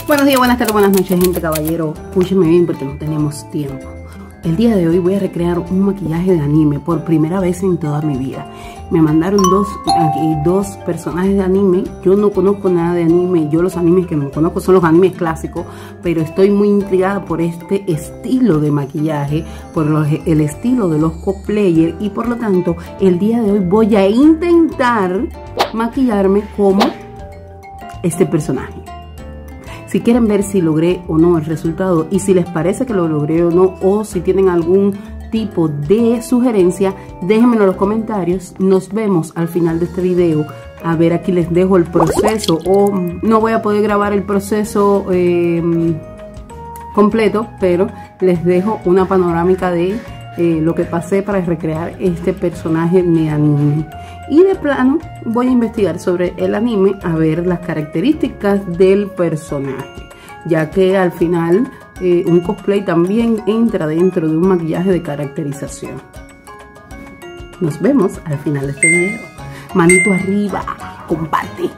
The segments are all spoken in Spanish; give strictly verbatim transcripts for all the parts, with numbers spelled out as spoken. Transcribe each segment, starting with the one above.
Buenos días, buenas tardes, buenas noches, gente, caballero. Escúchenme bien porque no tenemos tiempo. El día de hoy voy a recrear un maquillaje de anime por primera vez en toda mi vida. Me mandaron dos, dos personajes de anime. Yo no conozco nada de anime. Yo los animes que no conozco son los animes clásicos. Pero estoy muy intrigada por este estilo de maquillaje, por los, el estilo de los cosplayers. Y por lo tanto, el día de hoy voy a intentar maquillarme como este personaje. Si quieren ver si logré o no el resultado y si les parece que lo logré o no, o si tienen algún tipo de sugerencia, déjenmelo en los comentarios. Nos vemos al final de este video. A ver, aquí les dejo el proceso, o no voy a poder grabar el proceso eh, completo, pero les dejo una panorámica de eh, lo que pasé para recrear este personaje de anime. Y de plano voy a investigar sobre el anime, a ver las características del personaje, ya que al final eh, un cosplay también entra dentro de un maquillaje de caracterización. Nos vemos al final de este video. Manito arriba, comparte.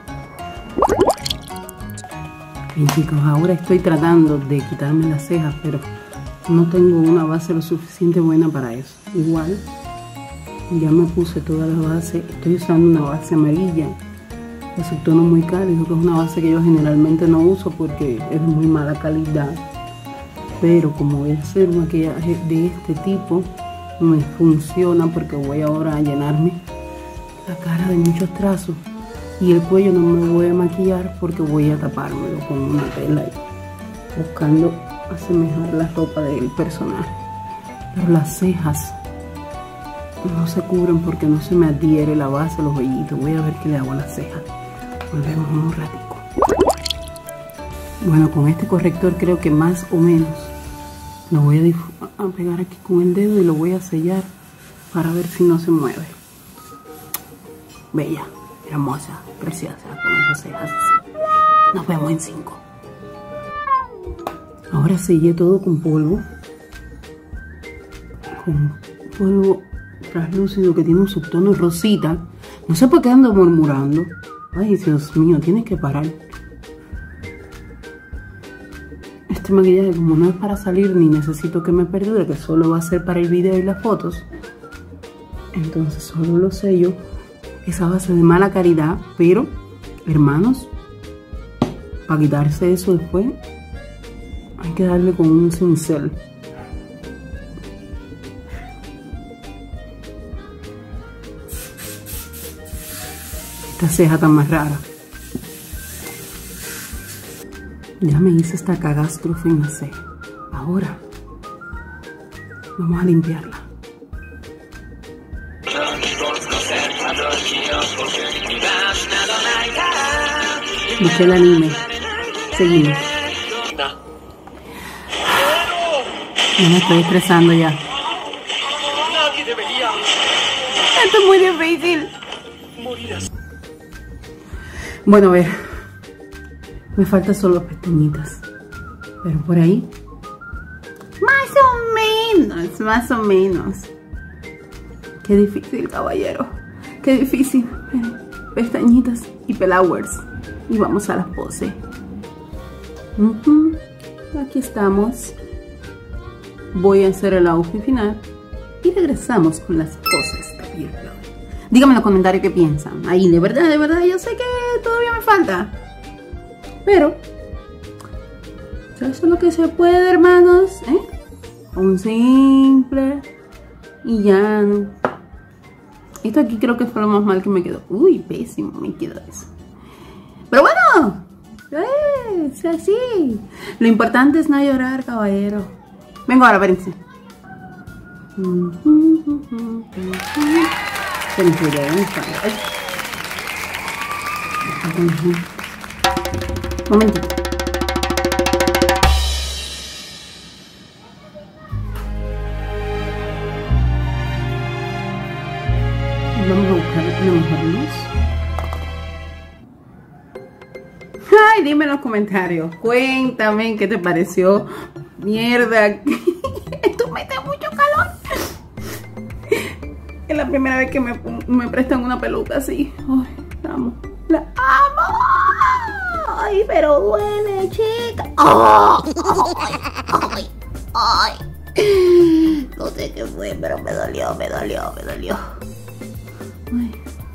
Bien, chicos, ahora estoy tratando de quitarme las cejas, pero no tengo una base lo suficiente buena para eso. Igual ya me puse toda la base. Estoy usando una base amarilla de subtono muy cálido, que es una base que yo generalmente no uso porque es de muy mala calidad. Pero como voy a hacer un maquillaje de este tipo, me funciona porque voy ahora a llenarme la cara de muchos trazos. Y el cuello no me voy a maquillar porque voy a tapármelo con una tela, buscando asemejar la ropa del personaje. Pero las cejas no se cubren porque no se me adhiere la base, los vellitos. Voy a ver qué le hago a las cejas. Volvemos en un ratico. Bueno, con este corrector creo que más o menos lo voy a, a pegar aquí con el dedo y lo voy a sellar para ver si no se mueve. Bella, hermosa, preciosa, con esas cejas así. Nos vemos en cinco. Ahora sellé todo con polvo. Con polvo translúcido que tiene un subtono rosita. No sé por qué ando murmurando. Ay, Dios mío, tienes que parar. Este maquillaje, como no es para salir ni necesito que me perdure, que solo va a ser para el video y las fotos, entonces solo lo sello. Esa base de mala calidad, pero hermanos, para quitarse eso después hay que darle con un cincel. Esta ceja tan más rara. Ya me hice esta catástrofe en la ceja. Ahora vamos a limpiarla. Busqué el anime. Seguimos. Ya me estoy estresando ya. Esto es muy difícil. Bueno, a ver, me faltan solo pestañitas, pero por ahí, más o menos, más o menos. Qué difícil, caballero, qué difícil. Pestañitas y pelowers, y vamos a las poses. Uh-huh. Aquí estamos. Voy a hacer el outfit final y regresamos con las poses de piel. Díganme en los comentarios qué piensan. Ahí, de verdad, de verdad, yo sé que todavía me falta. Pero eso es lo que se puede, hermanos, ¿eh? Un simple y llano. Esto aquí creo que fue lo más mal que me quedó. Uy, pésimo me quedó eso. Pero bueno, es así. Lo importante es no llorar, caballero. Vengo ahora, espérense. Momento. Vamos a buscar una mejor luz. Ay, dime en los comentarios. Cuéntame qué te pareció. Mierda. Esto me da mucho calor. Es la primera vez que me, me prestan una peluca así. Ay, la amo. La amo. Ay, pero duele, chica. Oh, ay, ay, ay. No sé qué fue, pero me dolió, me dolió, me dolió. Ay.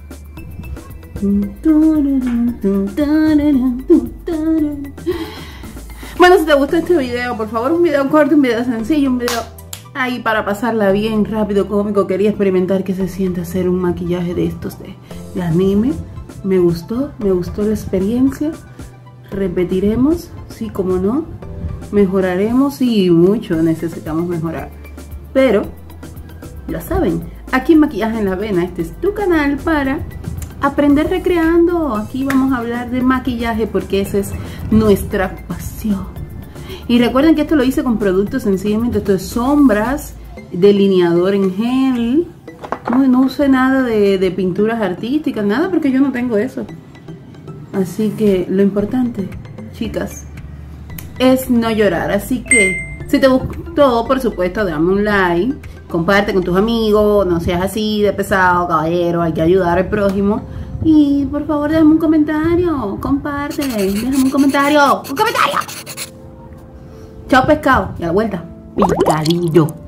Bueno, si te gustó este video, por favor, un video corto, un video sencillo, un video ahí para pasarla bien, rápido, cómico. Quería experimentar qué se siente hacer un maquillaje de estos de, de anime. Me gustó, me gustó la experiencia. Repetiremos, sí, como no. Mejoraremos y mucho necesitamos mejorar. Pero, ya saben, aquí en Maquillaje en la Vena, este es tu canal para aprender recreando. Aquí vamos a hablar de maquillaje porque esa es nuestra pasión. Y recuerden que esto lo hice con productos sencillamente. Esto es sombras, delineador en gel. No, no usé nada de, de pinturas artísticas, nada, porque yo no tengo eso. Así que lo importante, chicas, es no llorar. Así que si te gustó, por supuesto, dame un like, comparte con tus amigos, no seas así de pesado, caballero, hay que ayudar al prójimo. Y por favor, déjame un comentario, comparte, déjame un comentario, un comentario. Chao pescado, y a la vuelta, picadillo.